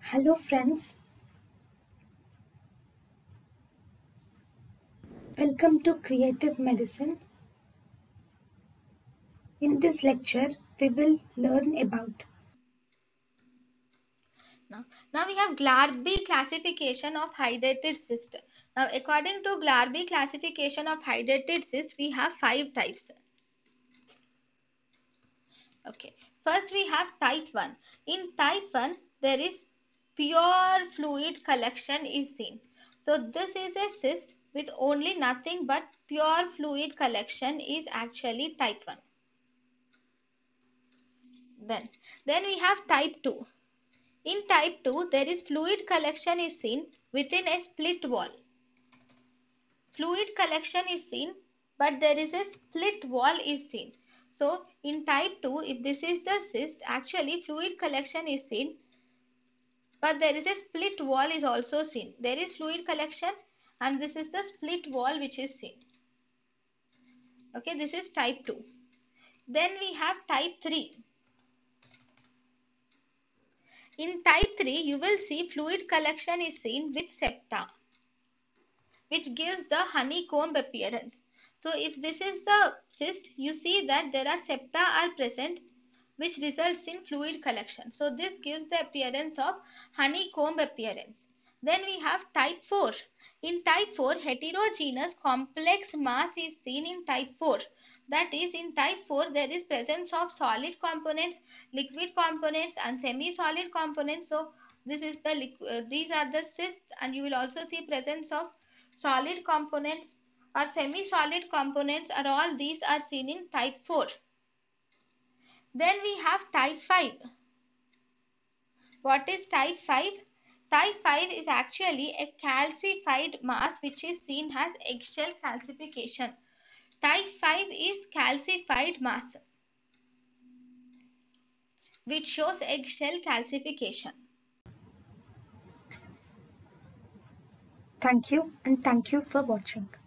Hello friends, welcome to Creative Medicine. In this lecture, we will learn about Now we have Glarby classification of hydrated cyst. Now according to Glarby classification of hydrated cyst, we have 5 types. Okay. First we have type 1. In type 1, there is pure fluid collection is seen. So this is a cyst with only nothing but pure fluid collection is actually type 1. Then we have type 2. In type 2, there is fluid collection is seen within a split wall. Fluid collection is seen, but there is a split wall is seen. So in type 2, if this is the cyst, actually fluid collection is seen, but there is a split wall is also seen. There is fluid collection and this is the split wall which is seen. Okay, this is type 2. Then we have type 3. In type 3, you will see fluid collection is seen with septa, which gives the honeycomb appearance. So if this is the cyst, you see that there are septa are present, which results in fluid collection. So this gives the appearance of honeycomb appearance. Then we have type 4. In type 4, heterogeneous complex mass is seen in type 4. That is, in type 4, there is presence of solid components, liquid components and semi-solid components. So this is the these are the cysts, and you will also see presence of solid components or semi-solid components, are all these are seen in type 4. Then we have type 5. What is type 5? Type 5 is actually a calcified mass which is seen as eggshell calcification. Type 5 is calcified mass which shows eggshell calcification. thank you and thank you for watching.